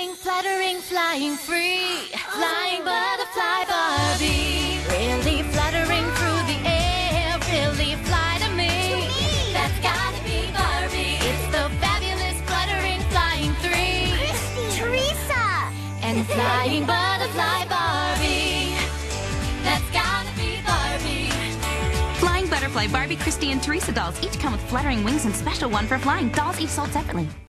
fluttering, flying free. Flying butterfly Barbie. Really fluttering through the air. Really fly to me. That's gotta be Barbie. It's the fabulous fluttering, flying three. Christie! Teresa! And flying butterfly Barbie. That's gotta be Barbie. Flying Butterfly Barbie, Christie, and Teresa dolls each come with fluttering wings and special one for flying. Dolls each sold separately.